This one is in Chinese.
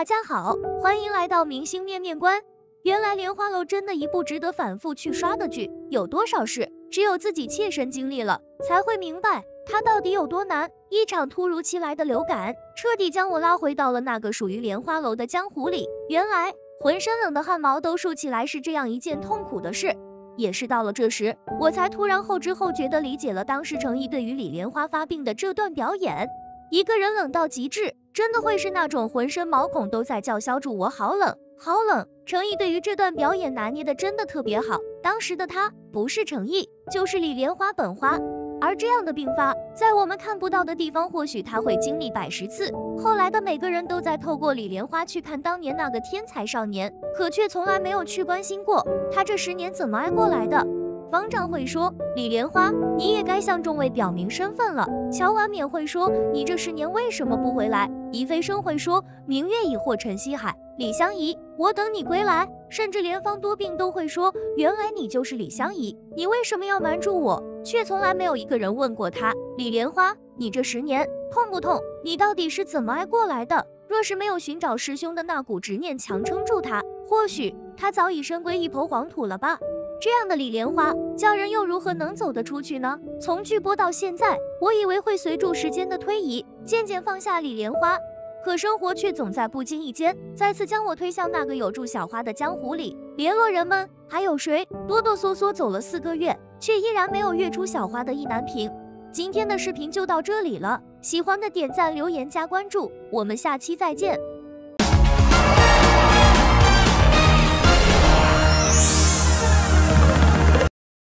大家好，欢迎来到明星面面观。原来《莲花楼》真的一部值得反复去刷的剧，有多少事只有自己切身经历了才会明白它到底有多难。一场突如其来的流感，彻底将我拉回到了那个属于莲花楼的江湖里。原来浑身冷的汗毛都竖起来是这样一件痛苦的事。也是到了这时，我才突然后知后觉地理解了当时程毅对于李莲花发病的这段表演。一个人冷到极致，真的会是那种浑身毛孔都在叫嚣住我好冷好冷。程毅对于这段表演拿捏的真的特别好，当时的他不是程毅，就是李莲花本花。而这样的病发，在我们看不到的地方，或许他会经历110次。后来的每个人都在透过李莲花去看当年那个天才少年，可却从来没有去关心过他这10年怎么挨过来的。方丈会说，李莲花，你也该向众位表明身份了。乔婉冕会说，你这10年为什么不回来？宜飞生会说，明月已或沉西海。李香怡，我等你归来。甚至连方多病都会说，原来你就是李香怡，你为什么要瞒住我？却从来没有一个人问过他，李莲花，你这10年痛不痛？你到底是怎么挨过来的？若是没有寻找师兄的那股执念强撑住他，或许他早已身归一抔黄土了吧。这样的李莲花，叫人又如何能走得出去呢？从剧播到现在，我以为会随着时间的推移，渐渐放下李莲花，可生活却总在不经意间再次将我推向那个有住小花的江湖里。联络人们，还有谁哆哆嗦嗦走了4个月，却依然没有跃出小花的意难平？今天的视频就到这里了，喜欢的点赞、留言、加关注，我们下期再见。